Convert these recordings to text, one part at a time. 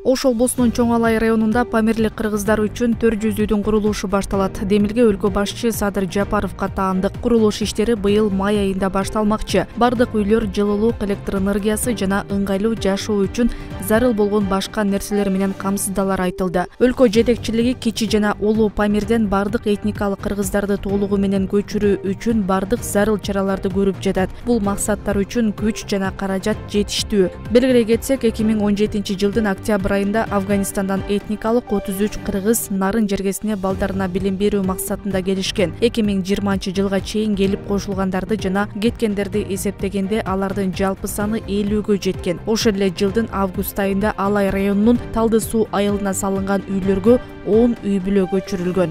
Ош облусунун Чоң Алай районунда Памирлик кыргыздар үчүн 400 үйдүн курулушу башталат. Демилге өлкө башчы Садыр Жапаровго таандык. Курулуш иштери быйыл май айында башталмакчы. Бардык үйлөр жылуулук, электр энергиясы жана ыңгайлуу жашоо үчүн зарыл болгон башка нерселер менен камсыздалары айтылды. Өлкө жетекчилиги Кичи жана Улуу Памирден бардык этникалык кыргыздарды толугу менен көчүрүү үчүн бардык зарыл чараларды көрүп жатат. Бул максаттар үчүн күч жана каражат жетиштүү. Белгилей кетсек, 2017-жылдын октябрь айында Афганистандан этникалык 33 кыргыз нарын жергесине балдарына билим берүү максатында келишкен. 2020-жылга чейин келип кошулгандарды жана кеткендерди эсептегенде алардын жалпы саны 50гө жеткен. Ошол эле жылдын август айында Алай районунун Талды суу айылына салынган үйлөргө 10 үй бүлө көчүрүлгөн.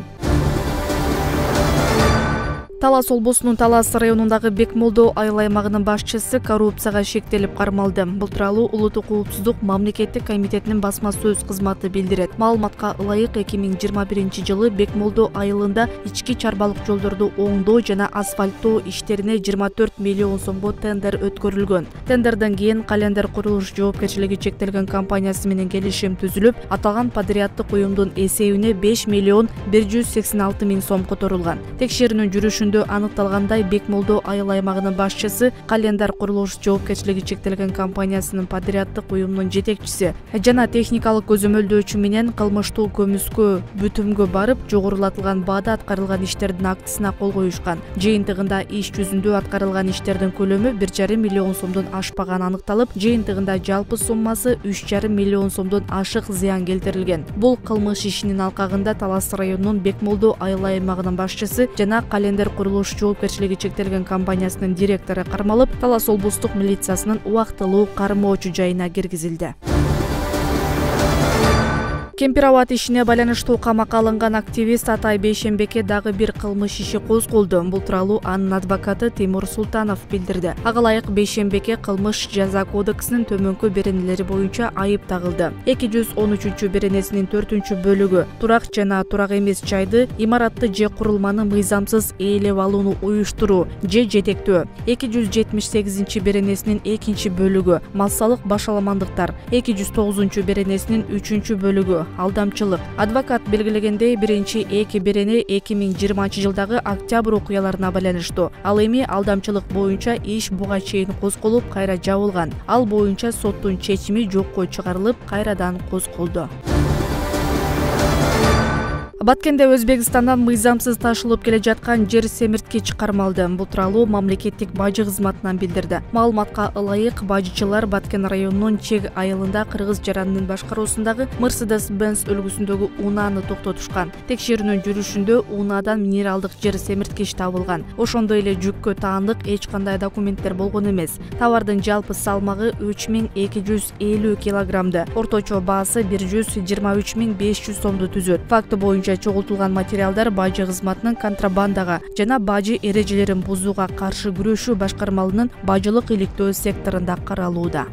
Талас облусунун Талас районундагы Бекмолдо айыл аймагынын башчысы коррупцияга шектелип кармалды. Бул тууралуу Улуттук коопсуздук мамлекеттик комитетинин басма сөз кызматы билдирет. Маалыматка ылайык 2021-жылы Бекмолдо айылында ички чарбалык жолдорду оңдоо жана асфальттоо иштерине 24 миллион сомго тендер өткөрүлгөн. Тендерден кийин Календер курулуш жоопкерчилиги чектелген компаниясы менен келишим түзүлүп, аталган подряддык уюмдун эсебине 5 миллион 186 миң сом которулган. Текшерүүнүн жүрүшүндө аныкталгандай, Бекмолдо айыл аймагынын башчысы Календер курулуш жоопкерчилиги чектелген компаниясынын подряддык уюмунун жетекчиси жана техникалык көзөмөлдөөчү менен кылмыштуу көмүскө бүтүмгө барып, жогорулатылган баада аткарылган иштердин актысына кол коюшкан. Жыйынтыгында иш жүзүндө аткарылган иштердин көлөмү 1,5 миллион сомдон ашпаганы аныкталып, жыйынтыгында жалпы суммасы 3,5 миллион сомдон ашык зыян келтирилген. Бул кылмыш ишинин алкагында Талас районунун Бекмолдо айыл аймагынын башчысы жана Календер курулуш жоопкерчилиги чектелген компаниясынын директору кармалып, Талас облустук милициясынын убактылуу кармоочу жайына киргизилди. Кемпирабад ишине байланыштуу камакка алынган активист Атай Бейшембекке дагы бир кылмыш иши козголду. Бул тууралуу анын адвокаты Тимур Султанов билдирди. Ага ылайык Бейшембекке кылмыш жаза кодексинин төмөнкү беренелери боюнча айып тагылды. 213 беренесинин 4-бөлүгү турак жана турак эмес жайды, имаратты же курулманы мыйзамсыз ээлеп алууну уюштуруу же жетектөө. 278 беренесинин 2-бөлүгү массалык башаламандыктар. 209 беренесинин 3-бөлүгү алдамчылык. Адвокат белгилегендей, биринчи 2 берене 2020-жылдагы октябрь окуяларына байланыштуу. Ал эми алдамчылык боюнча иш буга чейин козголуп, кайра жабылган. Ал боюнча соттун чечими жокко чыгарылып, кайрадан козголду. Баткенде Өзбекстандан мыйзамсыз ташылып келе жаткан жер семирткич кармалды. Бул тууралуу мамлекеттик бажы кызматынан билдирди. Маалыматка ылайык, бажычылар Баткен районунун Чег айылында кыргыз жаранынын башкаруусундагы Mercedes-Benz үлгүсүндөгү унааны токтотушкан. Текшерүүнүн жүрүшүндө унаадан минералдык жер семирткич табылган. Ошондой эле жүккө таандык эч кандай документтер болгон эмес. Товардын жалпы салмагы 3250 килограммды. Орточо баасы 123.500 сомду түзөт. Факты боюнча чогултулган материалдар бажы кызматынын контрабандага жана бажы эрежелерин бузууга каршы күрөшүү башкармалынын бажылык иликтөө секторунда каралууда.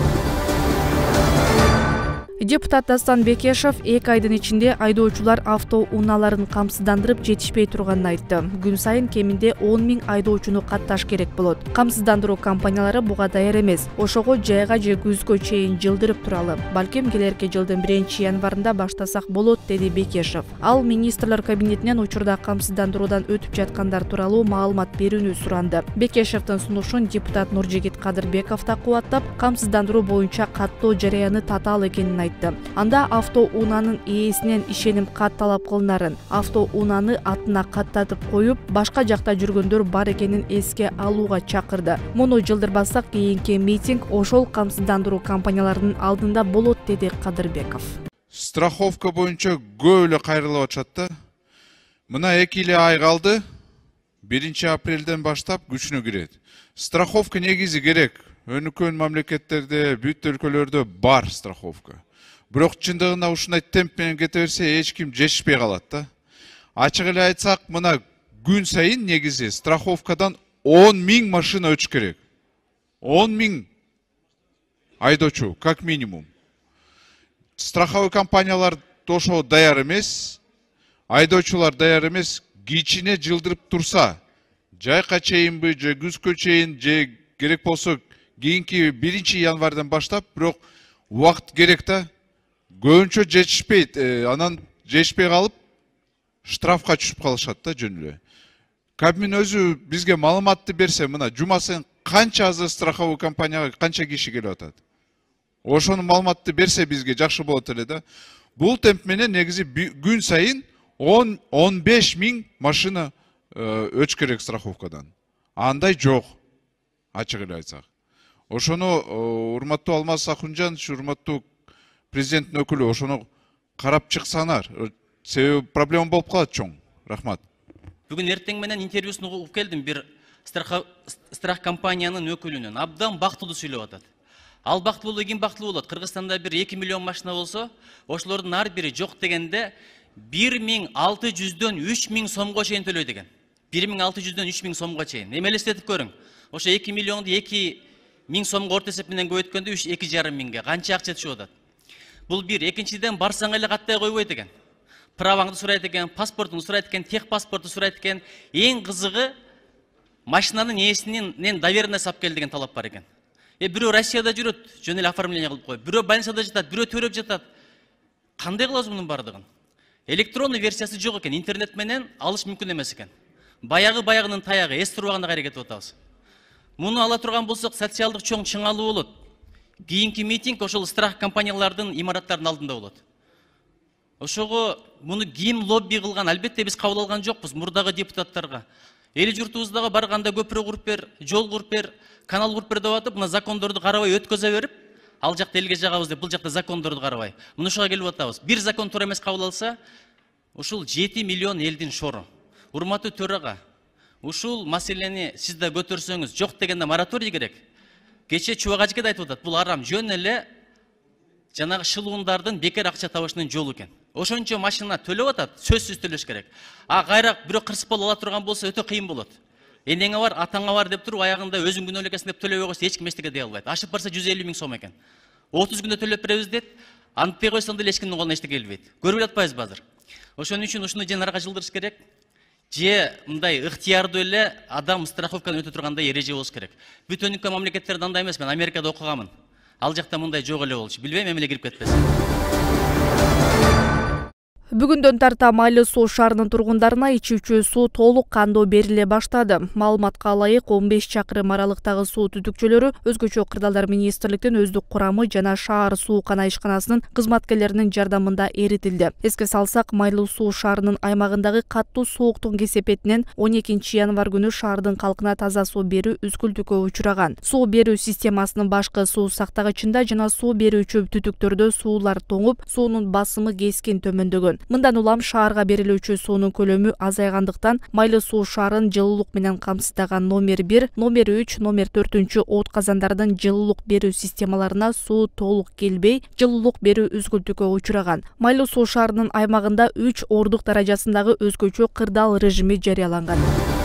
Депутат Дастан Бекешев 2 айдын ичинде айдоочулар авто унааларын камсыздандырып жетишпей турганын айтты. Күн сайын кеминде 10 миң айдоочуну катташ керек болот. Камсыздандыруу компаниялары буга даяр эмес. Ошого жайга же күзгө чейин жылдырып туралы. Балким келерки жылдын 1-январында баштасак болот, деди Бекешев. Ал министрлер кабинетинен учурда камсыздандыруудан өтүп жаткандар тууралуу маалымат берүүнү суранды. Бекешевдин сунушун депутат Нуржигит Кадырбеков да кубаттап, камсыздандыруу боюнча каттоо жараяны татаал экенин айтты. Анда авто унаанын ээсинен ишеним кат талап кылынарын, авто унааны атына каттатып коюп, башка жакта жүргөндөр бар экенин эске алууга чакырды. Муну жылдырбасак, кийинки митинг ошол камсыздандыруу компанияларынын алдында болот, деди Кадырбеков. Страховка боюнча көп эле кайрылып атышат да. Мына 2 ай калды. 1-апрелден баштап күчүнө кирет. Страховка негизи керек. Өнүккөн мамлекеттерде, бүт өлкөлөрдө бар страховка. Бирок чындыгында ушундай темп менен кете берсе эч ким жетишпей калат да. Ачык эле айтсак, мына күн сайын негизи страховкадан 10 миң машина өтүш керек. 10 миң айдоочу, как минимум. Страховой компаниялар ошо даяр эмес, айдоочулар даяр эмес, кичине жылдырып турса, жайка чейинби, же күзгө чейин, же керек болсо кийинки 1-январдан баштап, бирок убакыт керек да. көбүнчө жетишпейт, анан жетишпей калып штрафка түшүп калышат да жөн эле. Кабмин өзү бизге маалыматты берсе, мына жума сайын канча азыр страховый компанияга канча киши келип атат. Ошону маалыматты берсе бизге жакшы болот эле да. Бул темп менен негизи күн сайын 10-15 миң машина өч керек страховкадан. Андай жок, ачык эле айтсак. Ошону урматтуу Алмаз Акунжанович, урматтуу президенттин өкүлү, ошону карап чыксаңар. Себеби проблема болуп калат чоң. Рахмат. Бүгүн эртең менен интервьюсун угуп келдим бир страх компаниянын өкүлүнөн. Абдан бактылуу сүйлөп атат. Ал бактылуу ким бактылуу болот? Кыргызстанда бир 2 миллион машина болсо, ошолордун ар бири жок дегенде 1600дөн 3000 сомго чейин төлөй деген. 1600дөн 3000 сомго чейин. Эми элестетип көрүң. Ошо 2 миллионду 2000 сомго орто эсеп менен көбөйткөндө 2,5 миңге канча акча түшүп атат? Бул бир. Экинчиден барсаң эле каттай койбойт экен. Праваңды сурайт экен, паспортуңду сурайт экен, тех паспорту сурайт экен. Эң кызыгы машинанын ээсинен доверенность сап кел деген талап бар экен. Бирөө Россияда жүрөт, жөн эле оформление кылып коюп. Бирөө больницада жатат, бирөө төрөп жатат. Кандай кылабыз мунун бардыгын? Электрондуу версиясы жок экен, интернет менен алыш мүмкүн эмес экен. Баягынын таягы, эс турбаганда кайра кетип атабыз. Муну ала турган болсок, социалдык чоң чыңалуу болот. Кийинки митинг ошол страх компаниялардын имараттарынын алдында болот. Ошого муну ким лобби кылган? Албетте биз кабыл алган жокпуз мурдагы депутаттарга. Эли журтубуздагы барганда көпүрө куруп бер, жол куруп бер, канал куруп бер деп атып, мына закондорду карабай өткөзө берип, ал жакта элге жагабыз деп, бул жакта закондорду карабай. Муну ошого келип атабыз. Бир закон туура эмес кабыл алса, ушул 7 миллион элдин шору. Урматтуу төрага, ушул маселени сиз да көтөрсөңүз, жок дегенде мораторий керек. Кече Чубак ажыке да айтып атат, бул арам, жөн эле жанагы шылуундардын бекер акча табышынын жолу экен. Ошончо машина төлөп атат, сөзсүз төлөш керек. Кайра бирөө кырсып ала турган болсо өтө кыйын болот. Энеңе бар, атаңа бар деп туруп, аягында өзүң күнөөлүү экенсиң деп төлөбөй койсо эч ким эчтеке дей албайт. Ашып барса 150 миң сом экен. 30 күндө төлөп беребиз дейт. Антпай койсоң деле эч кимдин колуна эчтеке келбейт. Көрүп атпайбызбы азыр? Ошон үчүн ушуну же нарга жылдырыш керек, же мындай ыктыярдуу эле адам страховканы өтө тургандай эреже болуш керек. Бүт өнүккөн мамлекеттерде андай эмес, мен Америкада окуганмын. Ал жакта мындай жок эле болчу. Билбейм, эмне кирип кетпесин. Бүгүндөн тарта Майлы суу шаарынын тургундарына ичүүчү суу толук кандуу бериле баштады. Маалыматка ылайык 15 чакырым аралыктагы суу түтүкчөлөрү Өзгөчө кырдаалдар министрликтин өздүк курамы жана шаар суу кана ишканасынын кызматкерлеринин жардамында эритилди. Эске салсак, Майлы суу шаарынын аймагындагы каттуу сууктун кесепетинен 12 январь күнү шаардын калкына таза суу берүү үзгүлтүккө учураган. Суу берүү системасынын башкы суу сактагычында жана суу берүүчү түтүктөрдө суулар тоңуп, суунун басымы кескин төмөндөгөн. Мындан улам шаарга берилүүчү суунун көлөмү азайгандыктан Майлы суу шаарын жылуулук менен камсыздаган номер 1, номер 3, номер 4 от казандардын жылуулук берүү системаларына суу толук келбей, жылуулук берүү үзгүлтүккө учураган. Майлы суу шаарынын аймагында 3 ордук даражасындагы өзгөчө кырдаал режими жарыяланган.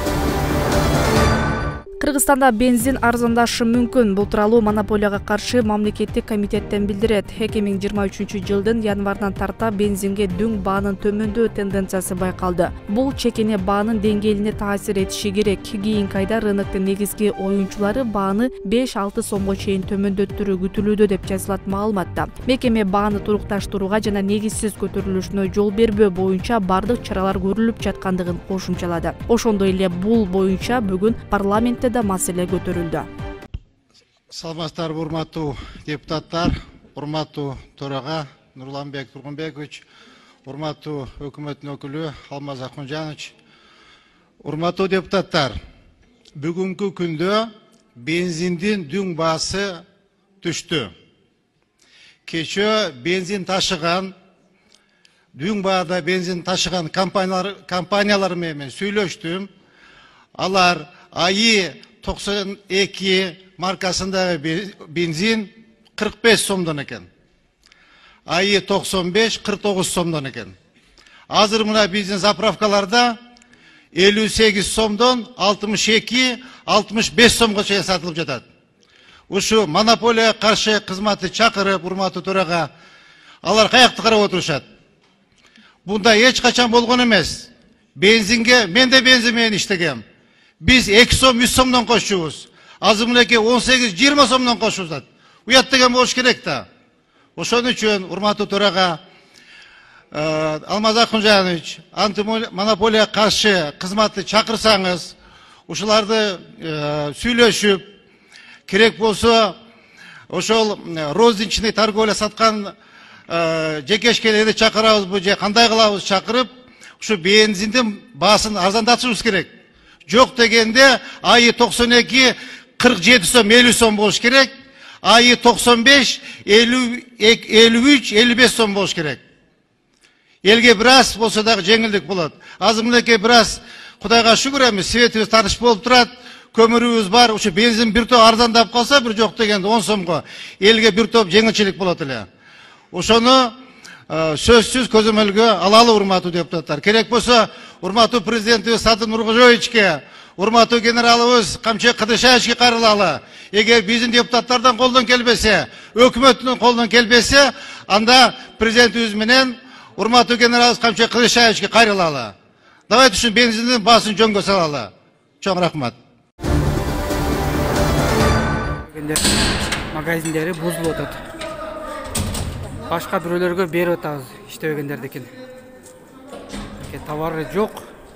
Кыргызстанда бензин арзандашы мүмкүн. Бул тууралуу монополияга каршы мамлекеттик комитеттен билдирет. 2023 жылдын январынан тарта бензинге дүң баанын төмөндөө тенденциясы байкалды. Бул чекене баанын деңгээлине таасир этиши керек. Кийинки айда рыноктун негизги оюнчулары бааны 5-6 сомго чейин төмөндөттүрүү күтүлүүдө деп жазылат маалыматта. Мекеме бааны турукташтырууга жана негизсиз көтөрүлүшүнө жол бербөө боюнча бардык чаралар көрүлүп жаткандыгын кошумчалады. Ошондой эле бул боюнча бүгүн парламентте да маселе көтөрүлдү. Саламатсыздар, урматтуу депутаттар, урматтуу төрага Нурланбек Тургунбекович, урматтуу өкмөттүн өкүлү Алмаз Акунжанович, урматтуу депутаттар, бүгүнкү күндө бензиндин дүң баасы түштү. Кечээ бензин ташыган, дүң баада бензин ташыган компаниялар менен сүйлөштүм. Алар АИ 92 маркасындагы бензин 45 сомдон экен. АИ 95 49 сомдон экен. Азыр мына биздин заправкаларда 58 сомдон 62-65 сомго чейин сатылып жатат. Ушу монополия каршы кызматы чакырып, урматтуу төрага, алар каякты карап отурушат. Бунда эч качан болгон эмес. Бензинге, мен де бензин менен иштегем. Biz 2 сом 100 сомдон кошчубуз. Азыр мынакей 18-20 сомдон кошубузат. Уят деген болуш керек да. Ошон үчүн урматтуу төрага Алмаз Акунжанович, антимонополия каршы кызматты чакырсаңыз, ушуларды сүйлөшүп, керек болсо ошол розничный торговля саткан жекешкелерди чакырабызбы же кандай кылабыз чакырып, ушу бензиндин баасын арзандатышыбыз керек. Жок дегенде айы 92 47 сом 50 сом болуш керек, айы 95 53 55 сом болуш керек. Elge biraz bolsa da жеңилдик болот. Азыр мынакей biraz Кудайга шүгүр эми светибиз таныш болуп турат, көмүрүбүз бар, ушу бензин бир топ арзандап калса, бир жок дегенде 10 сомго элге бир топ жеңилчилик болот эле. Ошону сөзсүз көзөмөлгө алалы урматтуу депутаттар. Керек болсо урматтуу президентибиз Садыр Нуркожоевичке, урматтуу генералыбыз Камчы Кыдышаевичке кайрылалы. Эгер биздин депутаттардан колдон келбесе, өкмөттүн колдон келбесе, анда президентибиз менен урматтуу генералыбыз Камчы Кыдышаевичке кайрылалы. Давайте ушул бензиндин баасын жөнгө салалы. Чоң рахмат. Магазиндери бузулуп атат. Башка бирөөлөргө берип атабыз иштебегендердикин. Товары жок.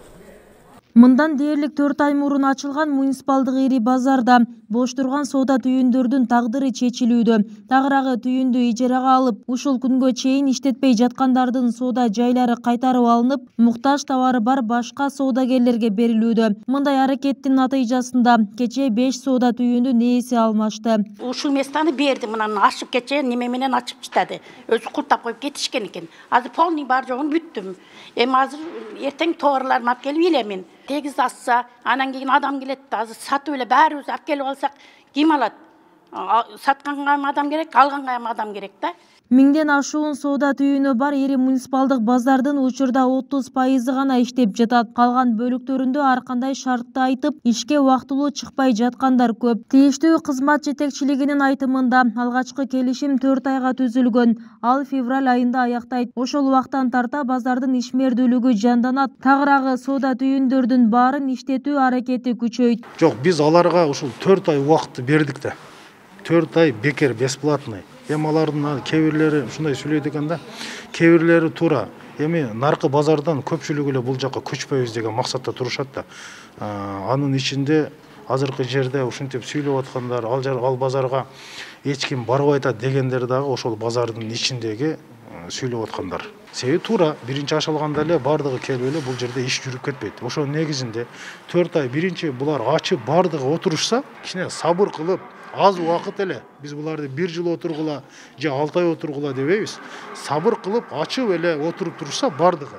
Мындан дээрлик 4 ай мурун ачылган муниципалдык ири базарда бош турган соода түйүндөрдүн тагдыры чечилүүдө. Тагыраагы түйүндү ижарага алып, ушул күнгө чейин иштетпей жаткандардын соода жайлары кайтарып алынып, муктаж товары бар башка соодагерлерге берилүүдө. Мындай аракеттин натыйжасында кечээ 5 соода түйүндүн ээси алмашты. Ушул местаны берди, мынаны ашып кечээ неме менен ачып чыктады. Өзү куртап коюп кетишкен экен. Азыр полный бар жогун бүттүм. Эми азыр эртең товарларымы алып келип илемин. Тегиз асса, анан кийин адам келет, азыр сатып эле баарыбыз алып келип алсак, ким алат? Сатканга адам керек, алганга адам керек да. Миңден ашуун соода түйүнү бар ири муниципалдык базардын учурда 30% гана иштеп жатат. Калган бөлүктөрүндө ар кандай шартты айтып, ишке убактылуу чыкпай жаткандар көп. Тийиштүү кызмат жетекчилигинин айтымында алгачкы келишим 4 айга түзүлгөн. Ал февраль айында аяктайт. Ошол убактан тарта базардын ишмердүүлүгү жанданат. Тагыраагы соода түйүндөрдүн баарын иштетүү аракети күчөйт. Жок, биз аларга ушул 4 ай убакытты бердик да. 4 ай бекер, бесплатный. Эми алардын кээ-бирлери ушундай сүйлөйт экен да. Кээ-бирлери туура. Эми наркы базардан көпчүлүгү эле бул жакка көчпөйбүз деген максатта турушат да. Анын ичинде азыркы жерде ушинтип сүйлөп аткандар, ал базарга эч ким барбай атат дегендер дагы ошол базардын ичиндеги сүйлөп аткандар. Себеби туура биринчи ашалганда эле бардыгы келип эле бул жерде иш жүрүп кетпейт. Ошонун негизинде 4 ай биринчи булар ачып бардыгы отурушса, кичине сабыр кылып, аз убакыт эле биз буларды 1 жыл отургула же 6 ай отургула дебейбиз. Сабыр кылып ачып эле отуруп турса бардыгы.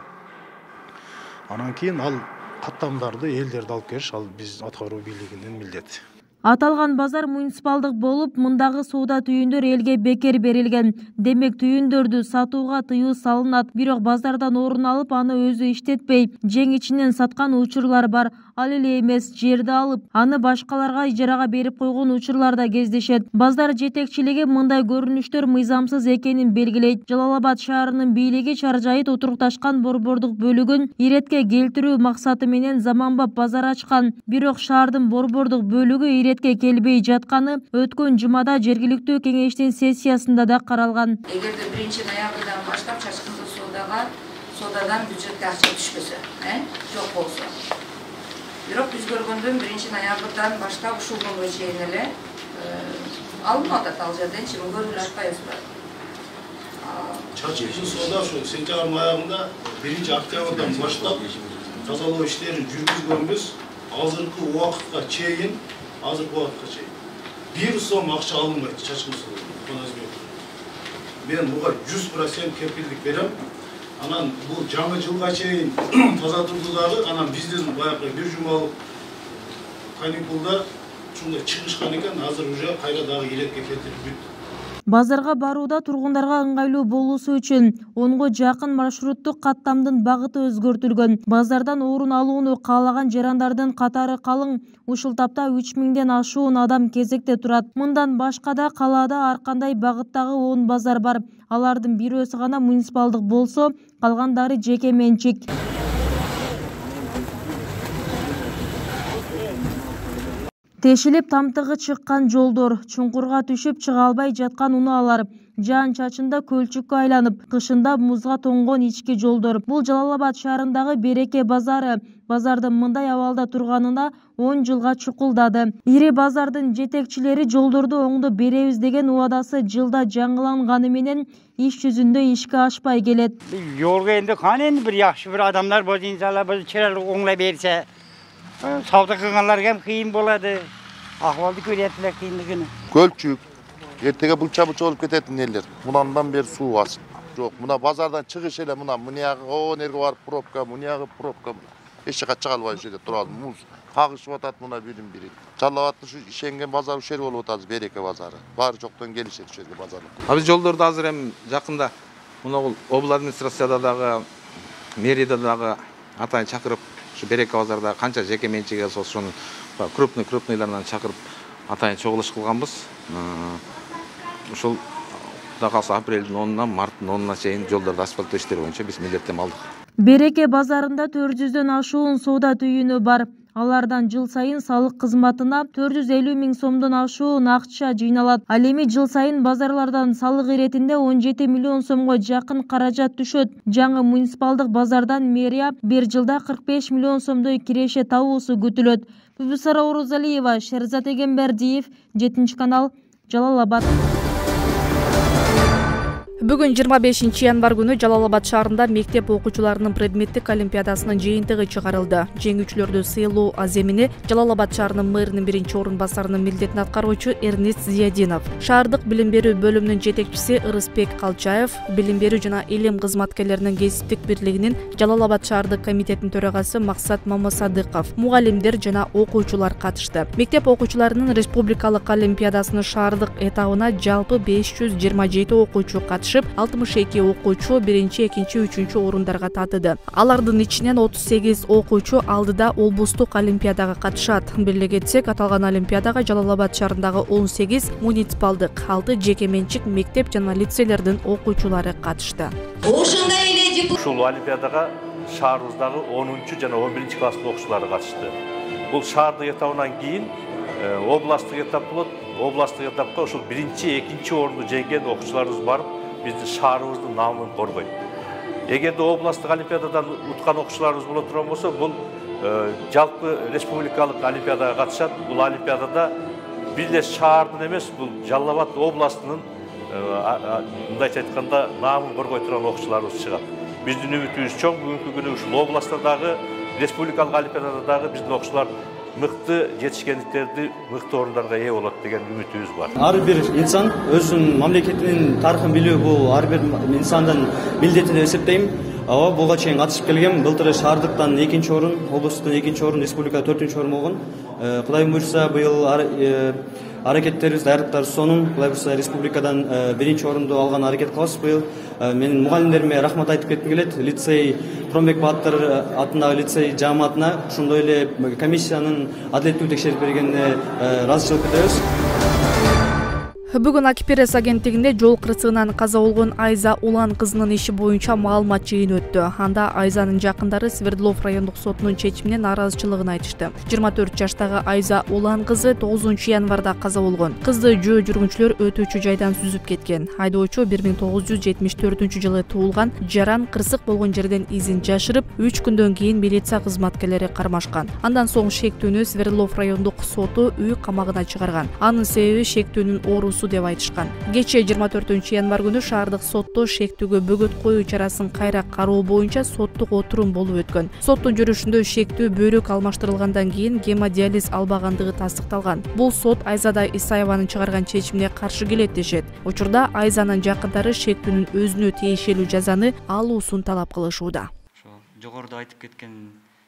Анан кийин ал каттамдарды элдерди алып келиш, ал биз аткаруу бийлигинин милдети. Аталган базар муниципалдык болуп, мындагы соода түйүндөр элге бекер берилген. Демек түйүндөрдү сатууга тыюу салынат. Бирок базардан орун алып, аны өзү иштетпей, жең ичинен саткан учурлар бар. Ал эле эмес, жерди алып, аны башкаларга ижарага берип койгон учурлар да кездешет. Базар жетекчилиги мындай көрүнүштөр мыйзамсыз экенин белгилейт. Жалал Абад шаарынын бийлиги чаржайыт отурукташкан борбордук бөлүгүн иретке келтирүү максаты менен заманбап базар ачкан. Бирок шаардын борбордук бөлүгү иретке келбей жатканы өткөн жумада жергиликтүү кеңештин сессиясында да каралган. Эгерде 1-ноябрдан баштап чачкындуу соодадан бюджетке акча түшпөсө, жок болсо. Бирок биз көргөндөн 1-ноябрдан баштап ушул күнгө чейин эле алынып атат ал жерденчи көрүп атпайбызбы? Чачкындуу соода ушу сентябрдын аягында 1-октябрдан баштап тазалоо иштерин жүргүзгөнбүз. Азыркы убакытка чейин, бир сом акча алынбайт чачкындуу соода. Мен буга 100% кепилдик берем. Анан бул жаңы жылга чейин тазартууду дагы, анан биздин баягы бир жумалык каникулда ушундай чыгышкан экен, азыр уже кайра дагы иретке келтирип бүт. Базарга барууда тургундарга ыңгайлуу болуусу үчүн 10го жакын маршруттук каттамдын багыты өзгөртүлгөн. Базардан орун алууну каалаган жарандардын катары калың. Ушул тапта 3000ден ашуун адам кезекте турат. Мындан башка да калаада ар кандай багыттагы 10 базар бар. Алардын бирөөсү гана муниципалдык болсо, калгандары жеке менчик. Тешилип тамтыгы чыккан жолдор, чуңкурга түшүп чыга албай жаткан унаалар, жаан чачында көлчүккө айланып, кышында музга тоңгон ички жолдор. Бул Жалал-Абад шаарындагы Береке базары. Базардын мындай абалда турганына 10 жылга чукулдады. Ири базардын жетекчилери жолдорду оңдоп беребиз деген убадасы жылда жаңыланганы менен иш жүзүндө ишке ашпай келет. Жолго энди кане энди бир жакшы бир адамдар болсо иншалла бул чырайлык оңлой берсе, сауда кылгандарга ham кыйын болот. Ахвалды көрөтүлөр кыйындыгын. Көлчүк, эртеге булча-булча болуп кететін нелер. Мунандан бери суу аз. Жок, мына базардан чыгыш эле мынягы о нерге барып пробка, мынягы пробка. Эч жака чыга албай ушерде турат. Муз кагышып атат мына бирин-бири. Жалал-Абадтын ушу ишенген базар ушер болуп атат, Береке базары. Баары жоктон келишет ушерге базарлык. Биз жолдорду азыр эми жакында мына обл администрацияда дагы, мэрияда дагы атайын чакырып, ушу Береке базарда канча жеке менчиге ошонун крупныйлардан чакырып атайын чогулуш кылганбыз. Ушул да калса апрелдин 10-унан марттын 10-уна чейин жолдорду асфальттоо иштери боюнча биз милдеттенме алдык. Береке базарында 400дөн ашуун соода түйүнү бар. Алардан жыл сайын салык кызматына 450 000 сомдон ашуун акча жыйналат. Ал эми жыл сайын базарлардан салык иретинде 17 миллион сомго жакын каражат түшөт. Жаңы муниципалдык базардан мэрия бир жылда 45 миллион сомдой киреше табуусу күтүлөт. Бүбүсара Орозалиева, Шерзат Эгембердиев, 7 канал, Жалал-Абад. Бүгүн 25 январ күнү Жалал-Абад шаарында мектеп окуучуларынын предметтик олимпиадасынын жыйынтыгы чыгарылды. Жеңүүчүлөрдү сыйлоо аземини Жалал-Абад шаарынын мэринин биринчи орун басарынын милдетин аткаруучу Эрнест Зиядинов, шаардык билим берүү бөлүмүнүн жетекчиси Ырысбек Калчаев, билим берүү жана илим кызматкерлеринин кесиптик бирлигинин Жалал-Абад шаардык комитетинин төрагасы Максат Мамасадыков, мугалимдер жана окуучулар катышты. Мектеп окуучуларынын республикалык олимпиадасынын шаардык этабына жалпы 527 окуучу катышты. 62 окуучу 1, 2, 3 орундарга татыды. Алардын ичинен 38 окуучу алдыда облустук олимпиадага катышат. Беле кетсек, аталган олимпиадага Жалал-Абад шаарындагы 18 муниципалдык, 6 жеке менчик мектеп жана лицейлердин окуучулары катышты. Ушул олимпиадага шаарыбыздагы 10 жана 11 класстын окуучулары катышты. Бул шаардык этабынан кийин областтык этап болот. Областтык этапка ушул 1, 2 орунду жеңген окуучуларыбыз барып, биздин шаарыбыздын наамын коргойт. Эгерде областтык олимпиададан уткан окуучуларыбыз боло турган болсо, бул жалпы республикалык олимпиадага катышат. Бул олимпиадада бир эле шаардын эмес, бул Жалал-Абад областынын мындайча айтканда наамын коргой турган окуучуларыбыз чыгат. Биздин үмүтүбүз чоң, бүгүнкү күнү ушул областта дагы, республикалык олимпиадада дагы биздин окуучулар мыкты жетишкендиктерди мыкты орундарга ээ болот деген үмүтүбүз бар. Ар бир инсан өзүнүн мамлекетинин тарыхын билүү бул ар бир инсандын милдети деп эсептейм. Буга чейин катышып келгем. Былтыр шаардыктан 2 орун, облустан 2 орун, республикада 4 орун болгон. Кудай буйрса быйыл аракеттерибиз даярдыктар сонун. Кудай буйрса республикадан 1 орунду алган аракет кылабыз быйыл. Менин мугалимдериме рахмат айтып кетким келет. Лицей Промбек Баатыр атындагы лицей жааматына, ошондой эле комиссиянын адилеттүү текшерип бергенине ыраазычылык билдиребиз. Бүгүн Акипресс агенттигинде жол кырсыгынан каза болгон Айза Улан кызынын иши боюнча маалымат жыйыны өттү. Анда Айзанын жакындары Свердлов райондук сотунун чечимине нааразычылыгын айтышты. 24 жаштагы Айза Улан кызы 9 январда каза болгон. Кызды жөө жүргүнчүлөр өтүүчү жайдан сүзүп кеткен. Айдоочу 1974 жылы туулган. Жаран кырсык болгон жерден изин жашырып, 3 күндөн кийин милиция кызматкерлери кармашкан. Андан соң шектүүнү Свердлов райондук соту үй камагына чыгарган. Анын себеби шектүүнүн оорусу деп айтышкан. Кечээ 24 январ күнү шаардык сотто шектүүгө бөгөт коюу чарасын кайра кароо боюнча соттук отурум болуп өткөн. Соттун жүрүшүндө шектүү бөйрөк алмаштырылгандан кийин гемодиализ албагандыгы тастыкталган. Бул сот Айзада Исаеванын чыгарган чечимине каршы келет дешет. Учурда Айзанын жакындары шектүүнүн өзүнө тиешелүү жазаны алуусун талап кылышууда. Жогоруда айтып кеткен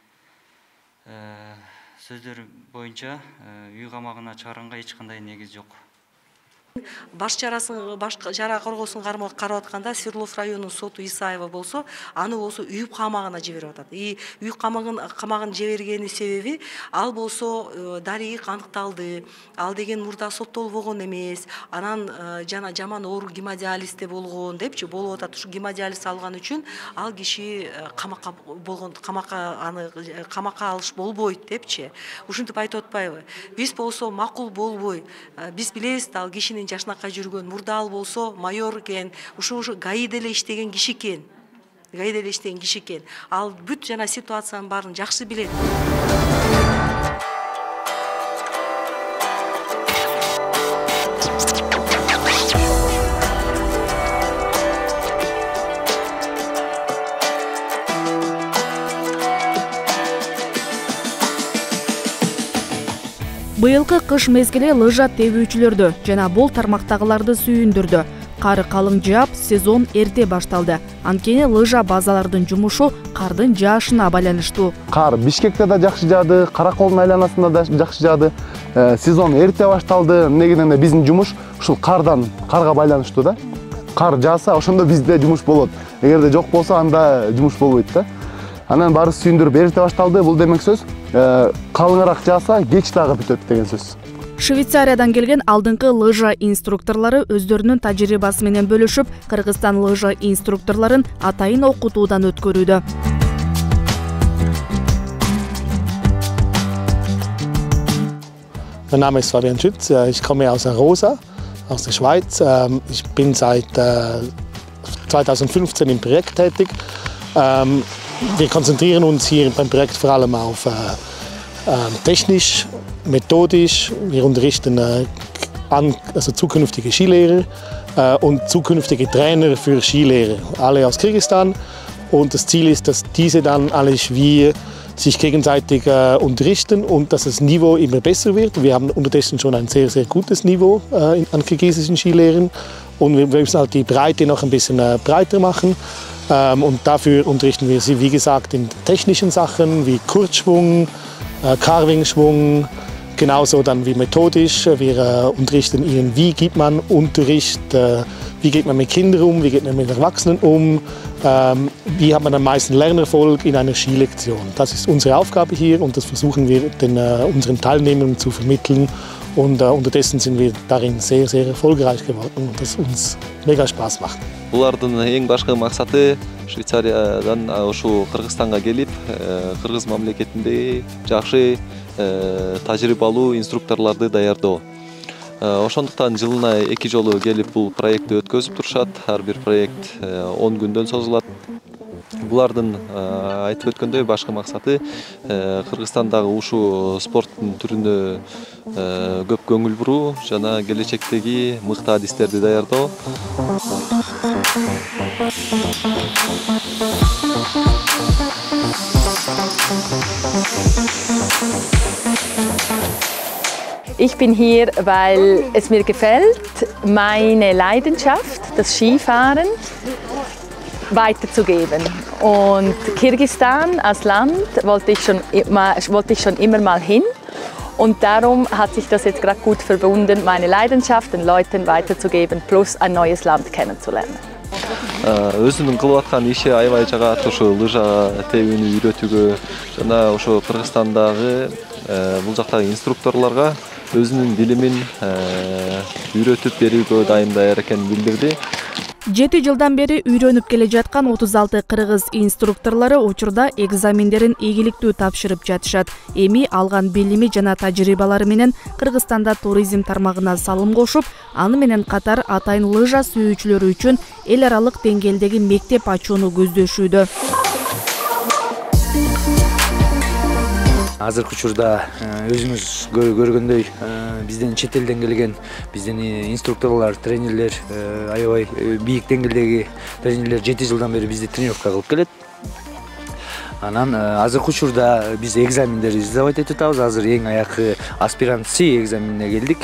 сөздөр боюнча үй камагына чыгарганга эч кандай негиз жок. Баш жара коргоосун карап атканда Свердлов районунун соту Исаева болсо, аны болсо үй камагына жиберип атат. Үй камагын жибергени себеби ал болсо дарыйык аныкталды. Ал деген мурда соттолуп болгон эмес. Анан жана жаман оор гемодиализде болгон депчи болуп атат. Ушу гемодиализ алган үчүн ал киши камакка алыш болбойт депчи. Ушинтип айтып атпайбы? Биз болсо макул болбой. Биз билебиз да ал кишинин менен жашнакка жүргөн, Мурдал болсо майор экен, ушу ГАИ деле иштеген киши экен. ГАИ деле иштеген киши экен. Ал бүт жана ситуациянын баарын жакшы билет. Быйылкы кыш мезгили лыжа тебүүчүлөрдү жана бул тармактагыларды сүйүндүрдү. Кары калың жаап, сезон эрте башталды. Анткени лыжа базалардын жумушу кардын жаашына байланыштуу. Кар Бишкекте да жакшы жаады, Караколдун айланасында да жакшы жаады. Сезон эрте башталды. Негеден биздин жумуш ушул карга байланыштуу да. Кар жааса, ошондо бизде жумуш болот. Эгерде жок болсо, анда жумуш болбойт да. Анан баары сүйүндүрүп эрте башталды. Бул демек сөз калыңыраак жааса, кеч дагы бүтөт деген сөз. Швейцариядан келген алдыңкы лыжа инструкторлору өздөрүнүн тажрыйбасы менен бөлүшүп, Кыргызстан лыжа инструкторлорун атайын окутуудан өткөрүүдө. Mein Name ist Fabian Schütz, ich komme aus Arosa, aus der Schweiz. Ich bin seit 2015 im Projekt tätig. Wir konzentrieren uns hier beim Projekt vor allem auf technisch, methodisch. Wir unterrichten also zukünftige Skilehrer und zukünftige Trainer für Skilehrer, alle aus Kirgisistan. Und das Ziel ist, dass diese dann alle wie sich gegenseitig unterrichten und dass das Niveau immer besser wird. Wir haben unterdessen schon ein sehr, sehr gutes Niveau an kirgisischen Skilehrern und wir müssen halt die Breite noch ein bisschen breiter machen. Und dafür unterrichten wir sie, wie gesagt, in technischen Sachen wie Kurzschwung, Carving-Schwung, genauso dann wie methodisch. Wir unterrichten ihnen, wie gibt man Unterricht, wie geht man mit Kindern um, wie geht man mit Erwachsenen um, wie hat man am meisten Lernerfolg in einer Skilektion. Das ist unsere Aufgabe hier und das versuchen wir unseren Teilnehmern zu vermitteln. Und unterdessen sind wir darin sehr, sehr erfolgreich geworden und das uns mega Spaß macht. Булардын эң башкы максаты Швейцариядан ушу Кыргызстанга келип, Кыргыз мамлекетинде жакшы тажрыйбалуу инструкторлорду даярдоо. Ошондуктан жылына 2 жолу келип бул проектти өткөзүп турушат. Ар бир проект 10 күндөн созулат. Булардын айтып өткөндөй башкы максаты Кыргызстандагы ушу спорттун түрүнө көп көңүл буруу жана келечектеги мыкты адистерди даярдоо. Ich bin hier, weil es mir gefällt, meine Leidenschaft, das Skifahren, weiterzugeben. Und Kirgisistan als Land wollte ich schon immer mal hin. Und darum hat sich das jetzt gerade gut verbunden, meine Leidenschaft den Leuten weiterzugeben, plus ein neues Land kennenzulernen. Өзүнүн кылып аткан иши аябай жагат, ошо лыжа тебүүнү үйрөтүүгө жана ошо Кыргызстандагы бул жактагы инструкторлорго өзүнүн билимин үйрөтүп берүүгө дайым даяр экенин билдирди. 7 жылдан бери үйрөнүп келе жаткан 36 кыргыз инструкторлору учурда экзамендерин ийгиликтүү тапшырып жатышат. Эми алган билими жана тажрыйбалары менен Кыргызстанда туризм тармагына салым кошуп, аны менен катар атайын лыжа сүйүүчүлөрү үчүн эл аралык деңгээлдеги мектеп ачууну көздөшүүдө. Азыркы учурда өзүңүз көргөндөй бизден чет элден келген биздин инструкторлор, тренерлер аябай бийик деңгээлдеги тренерлер 7 жылдан бери бизди тренировка кылып келет. Анан азыркы учурда биз экзамендерди сдавать этип атабыз. Азыр эң аякы аспирант С экзаменине келдик.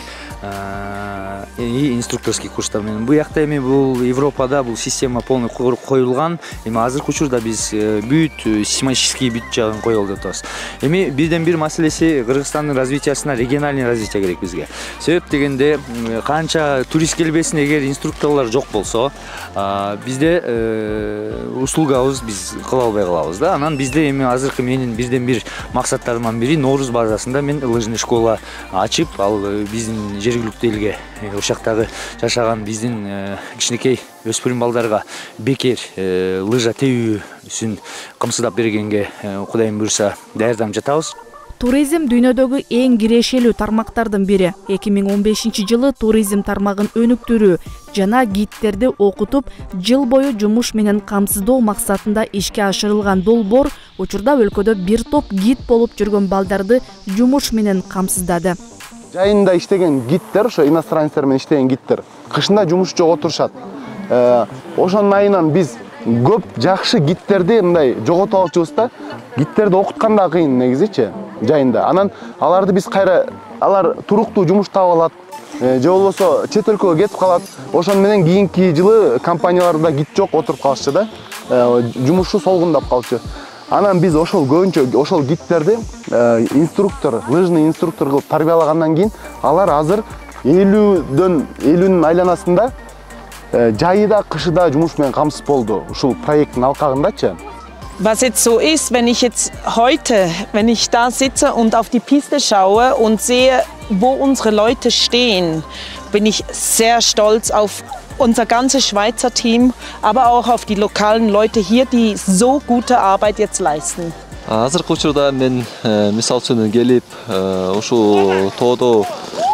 И инструкторский курстар менен. Бу жакта эми бул Европада бул система полный коюлган. Эми азыркы учурда биз бүт систематический бүт жагын коюп атабыз. Эми бизден бир маселеси Кыргызстандын развитиясына региональный развитие керек бизге. Себеп дегенде канча турист келбесин, эгер инструкторлор жок болсо, бизде услугабыз биз кыла албай калабыз да. Анан бизде эми азыркы менин бизден бир максаттарымдын бири Ноорuz базасында мен лыжный школа ачып, ал биздин жергиликтүү элге, ошактагы жашаган биздин кичинекей өспүрүм балдарга бекер лыжа тебүүсүн камсыздап бергенге Кудайым буйрса даярданып жатабыз. Туризм дүйнөдөгү эң кирешелүү тармактардын бири. 2015-жылы туризм тармагын өнүктүрүү жана гидтерди окутуп, жыл бою жумуш менен камсыздоо максатында ишке ашырылган долбоор учурда өлкөдө бир топ гид болуп жүргөн балдарды жумуш менен камсыздады. Жайында иштеген гидтер, ошо иностранецтер менен иштеген гидтер, кышында жумуш жок отурушат. Ошонун айынан биз көп жакшы гидтерди мындай жоготуп алчубуз да. Гидтерди окуткан да кыйын негизичи жайында. Анан аларды биз кайра алар туруктуу жумуш таап алат, же болбосо чет өлкөгө кетип калат. Ошон менен кийинки жылы компанияларда гид жок отуруп калышчу да. Жумушу солгундап калчу. Анан биз ошол көбүнчө ошол гидтерди инструктор, лыжный инструктор кылып тарбиялагандан кийин алар азыр 50-дөн айланасында жайыда, кышыда жумуш менен камсыз болду. Ушул проекттин алкагындачы. Was jetzt so ist, wenn ich jetzt heute, wenn ich da sitze und auf die Piste schaue und sehe, wo unsere Leute stehen, bin ich sehr stolz auf unser ganzes Schweizer Team, aber auch auf die lokalen Leute hier, die so gute Arbeit jetzt leisten. Азыркы учурда мен мисал үчүн келип, ошо тоодо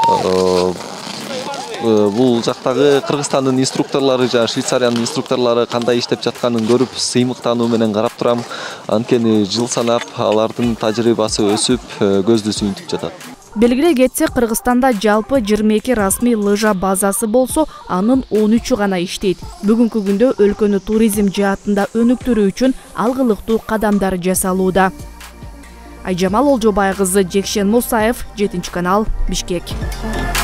бул жактагы Кыргызстандын инструкторлору жана Швейцариянын инструкторлору кандай иштеп жатканын көрүп, сыймыктануу менен карап турам. Анткени жыл санап алардын тажрыйбасы өсүп, көздү сүйүнтүп жатат. Белгилей кетсек, Кыргызстанда жалпы 22 расмий лыжа базасы болсо, анын 13-ü гана иштейт. Бүгүнкү күндө өлкөнү туризм жаатында өнүктүрүү үчүн алгылыктуу кадамдар жасалууда. Айжамал Олжобай кызы, Жекшен Мусаев, 7 канал, Бишкек.